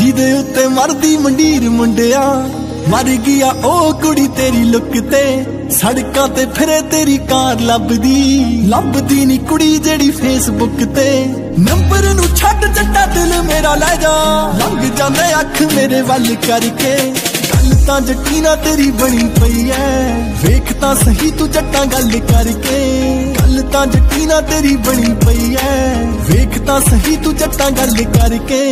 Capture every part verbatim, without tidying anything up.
दे उत्ते मरदी मंडीर मुंडिया, मर गया ओ कुड़ी तेरी लुक ते। सड़कां ते फिरे तेरी कार लभदी, लभदी नी कुड़ी जेड़ी फेसबुक ते। नंबर नू छड्ड जट्टा दिल मेरा लै जा, लंघ जांदे अख मेरे वल करके। गल तां जट्टी ना तेरी बनी पई ऐ, वेख तां सही तू जट्टां गल करके। गल तां जट्टी ना तेरी बनी पई ऐ, वेख तां सही तू जट्टां गल करके।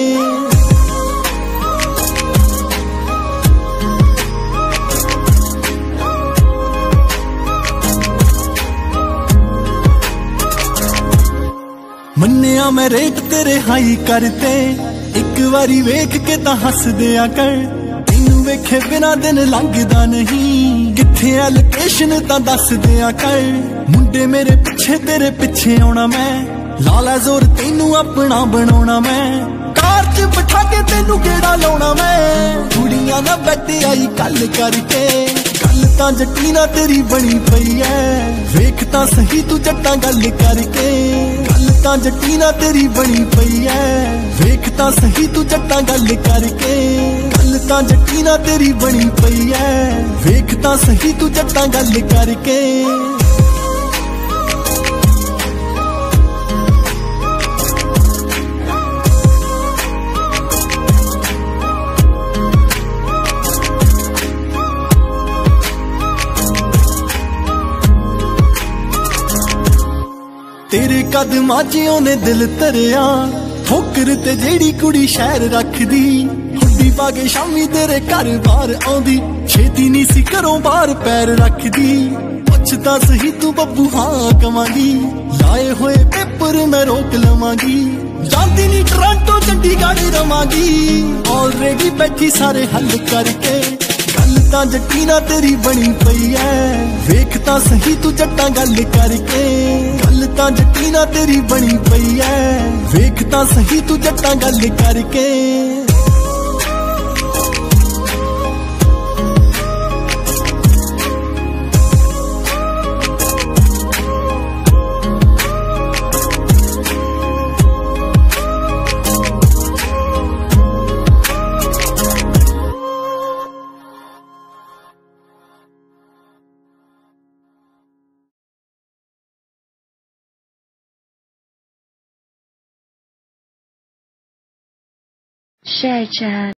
मन्निया मैं रेट तेरे हाई करते, एक बारी वेख के तां हस दिया कर। तेनू वेखे बिना दिन लंघदा नहीं, किथे है लोकेशन तां दस दिया कर। मुंडे मेरे पिछे तेरे पिछे आउणा मैं, लाला जोर तेनू अपना बनाउणा मैं। कार च बिठा के तेनू गेड़ा लाउणा मैं, कुड़ियां ना बैठ आई गल करके। गल तां जट्टी ना तेरी बनी पई ऐ, वेख तां सही तू जट्टां गल करके। गल तां जट्टी ना तेरी बनी पई ऐ, वेख तां सही तू जट्टां गल करके। गल तां जट्टी ना तेरी बनी पई ऐ, वेख तां सही तू जट्टां गल करके। तेरे कदमां च ओने दिल धरिया, ठोकर ते जेड़ी कुड़ी शहर रखदी। हुड्डी पा के शामी तेरे घर बाहर आउंदी, छेती नी सी घरों बाहर पैर रखदी। पुछदा सही तू बब्बू हां कवांगी, लाए होए पेपर मैं रोक लवांगी। जांदी नी टोरंटो चंडीगढ़ रवांगी, ऑलरेडी बैठी सारे हल करके। गल तां जट्टी ना तेरी बनी पई ऐ, वेख तां सही तू जट्टां गल करके। गल तां जट्टी ना तेरी बनी पई ऐ, वेख तां सही तू जट्टां गल करके। Share chat.